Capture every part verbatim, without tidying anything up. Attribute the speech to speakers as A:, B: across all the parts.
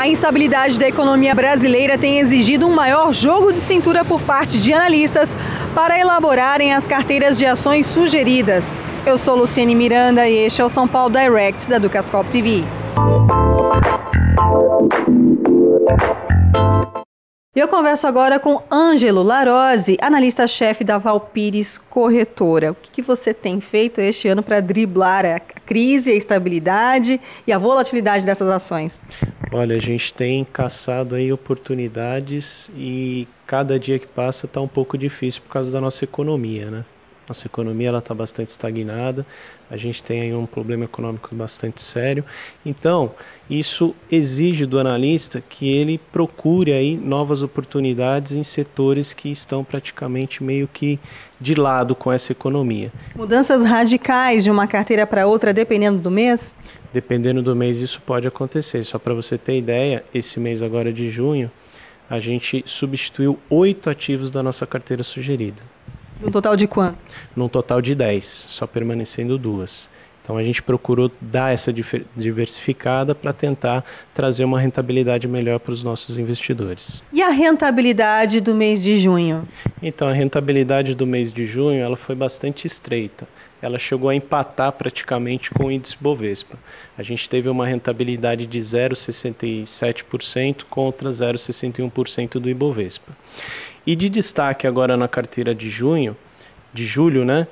A: A instabilidade da economia brasileira tem exigido um maior jogo de cintura por parte de analistas para elaborarem as carteiras de ações sugeridas. Eu sou Luciane Miranda e este é o São Paulo Direct da Ducascope T V. Eu converso agora com Ângelo Larose, analista-chefe da Valpires Corretora. O que você tem feito este ano para driblar a crise, a estabilidade e a volatilidade dessas ações?
B: Olha, a gente tem caçado aí oportunidades e cada dia que passa está um pouco difícil por causa da nossa economia, né? Nossa economia ela está bastante estagnada, a gente tem aí um problema econômico bastante sério, então isso exige do analista que ele procure aí novas oportunidades em setores que estão praticamente meio que de lado com essa economia.
A: Mudanças radicais de uma carteira para outra dependendo do mês?
B: Dependendo do mês isso pode acontecer, só para você ter ideia, esse mês agora de junho a gente substituiu oito ativos da nossa carteira sugerida.
A: Um total de quanto?
B: Num total de dez, só permanecendo duas. Então a gente procurou dar essa diversificada para tentar trazer uma rentabilidade melhor para os nossos investidores.
A: E a rentabilidade do mês de junho?
B: Então a rentabilidade do mês de junho ela foi bastante estreita. Ela chegou a empatar praticamente com o índice Bovespa. A gente teve uma rentabilidade de zero vírgula sessenta e sete por cento contra zero vírgula sessenta e um por cento do Ibovespa. E de destaque agora na carteira de junho, de julho, né?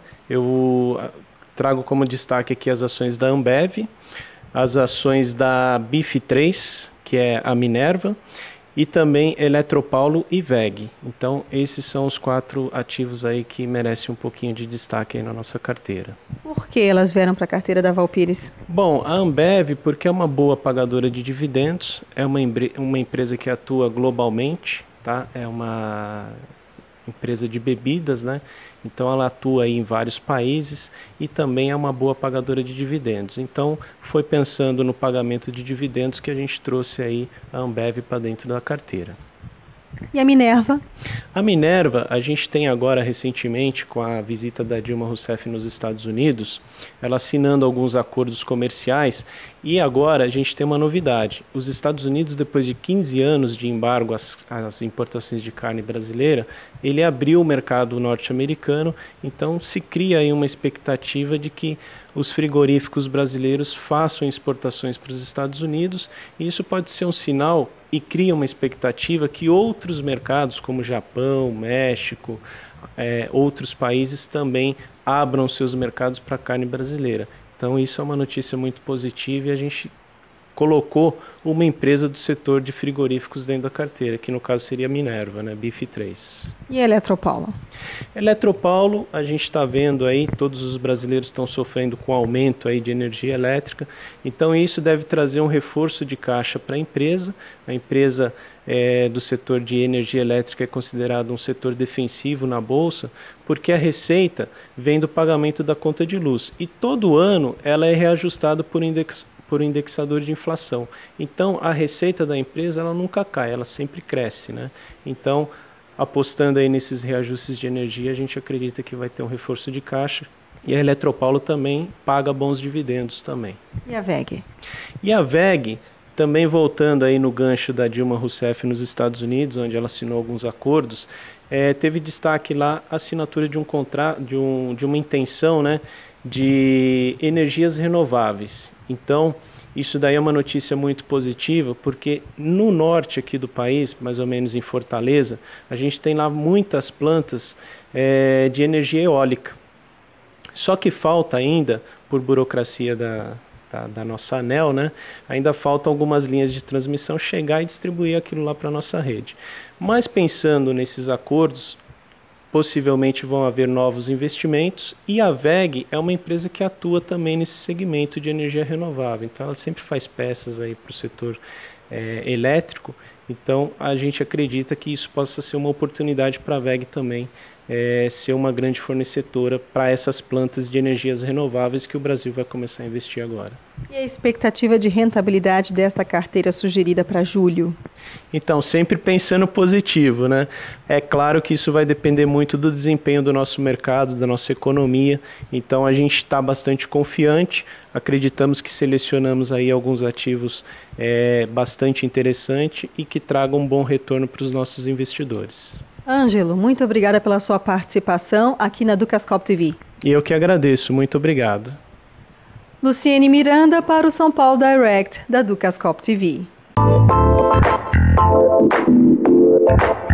B: Eu trago como destaque aqui as ações da Ambev, as ações da B I F três, que é a Minerva, e também Eletropaulo e V E G. Então, esses são os quatro ativos aí que merecem um pouquinho de destaque aí na nossa carteira.
A: Por que elas vieram para a carteira da Valpires?
B: Bom, a Ambev, porque é uma boa pagadora de dividendos, é uma, uma empresa que atua globalmente, tá? É uma empresa de bebidas, né? Então ela atua aí em vários países e também é uma boa pagadora de dividendos. Então foi pensando no pagamento de dividendos que a gente trouxe aí a Ambev para dentro da carteira.
A: E a Minerva?
B: A Minerva, a gente tem agora recentemente, com a visita da Dilma Rousseff nos Estados Unidos, ela assinando alguns acordos comerciais, e agora a gente tem uma novidade. Os Estados Unidos, depois de quinze anos de embargo às, às importações de carne brasileira, ele abriu o mercado norte-americano, então se cria aí uma expectativa de que os frigoríficos brasileiros façam exportações para os Estados Unidos, e isso pode ser um sinal e cria uma expectativa que outros mercados, como Japão, México, é, outros países também abram seus mercados para a carne brasileira. Então isso é uma notícia muito positiva e a gente colocou uma empresa do setor de frigoríficos dentro da carteira, que no caso seria a Minerva, né, B I F três.
A: E a Eletropaulo?
B: Eletropaulo, a gente está vendo aí, todos os brasileiros estão sofrendo com aumento aí de energia elétrica, então isso deve trazer um reforço de caixa para a empresa. A empresa é, do setor de energia elétrica é considerado um setor defensivo na Bolsa, porque a receita vem do pagamento da conta de luz, e todo ano ela é reajustada por index por indexador de inflação. Então, a receita da empresa ela nunca cai, ela sempre cresce, né? Então, apostando aí nesses reajustes de energia, a gente acredita que vai ter um reforço de caixa. E a Eletropaulo também paga bons dividendos também.
A: E a V E G?
B: E a V E G, também voltando aí no gancho da Dilma Rousseff nos Estados Unidos, onde ela assinou alguns acordos, é, teve destaque lá a assinatura de um contrato, de, um, de uma intenção, né, de energias renováveis. Então, isso daí é uma notícia muito positiva, porque no norte aqui do país, mais ou menos em Fortaleza, a gente tem lá muitas plantas é, de energia eólica. Só que falta ainda, por burocracia da, da, da nossa ANEEL, né, ainda faltam algumas linhas de transmissão chegar e distribuir aquilo lá para a nossa rede. Mas pensando nesses acordos, possivelmente vão haver novos investimentos, e a V E G é uma empresa que atua também nesse segmento de energia renovável, então ela sempre faz peças aí para o setor é, elétrico, então a gente acredita que isso possa ser uma oportunidade para a V E G também é, ser uma grande fornecedora para essas plantas de energias renováveis que o Brasil vai começar a investir agora.
A: E a expectativa de rentabilidade desta carteira sugerida para julho?
B: Então, sempre pensando positivo, né? É claro que isso vai depender muito do desempenho do nosso mercado, da nossa economia. Então, a gente está bastante confiante. Acreditamos que selecionamos aí alguns ativos é, bastante interessantes e que tragam um bom retorno para os nossos investidores.
A: Ângelo, muito obrigada pela sua participação aqui na Ducascope T V.
B: E eu que agradeço. Muito obrigado.
A: Luciene Miranda para o São Paulo Direct da Ducascope T V.